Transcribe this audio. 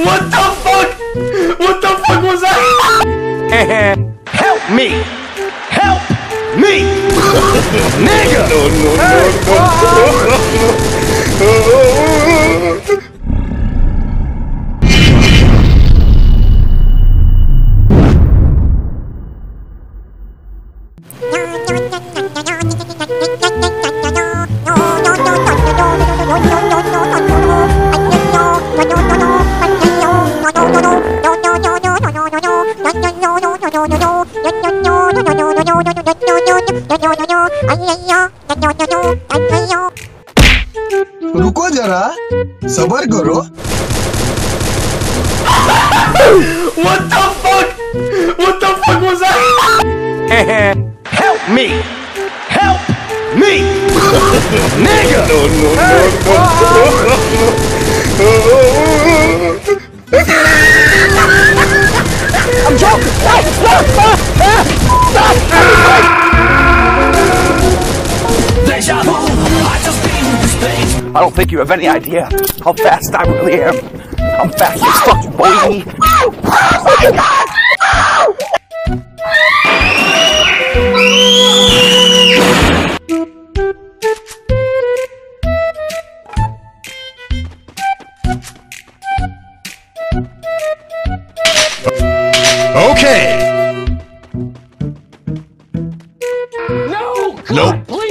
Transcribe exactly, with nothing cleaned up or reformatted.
What the fuck? What the fuck was that? Help me! Help me! Nigga! No, no, no, no, no, no. रुको जरा सबर करो What the fuck? What the fuck was that? Help me! Help me! Nigga! No, no, no, no, no. I'm joking! Stop! Stop! Stop! Stop! Deja vu! I just been to space. I don't think you have any idea how fast I really am. I'm fast as fuck, boy. Oh my God! Okay. No! Nope.